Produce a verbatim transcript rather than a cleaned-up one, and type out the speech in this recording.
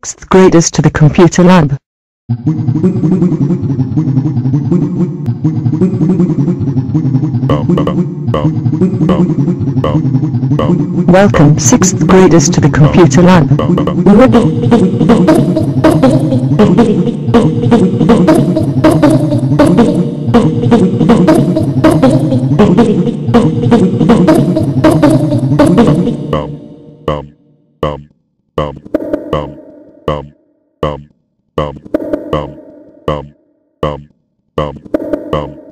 sixth graders to the computer lab. Welcome sixth graders to the computer lab. Bum, bum, bum, bum, bum, bum, bum.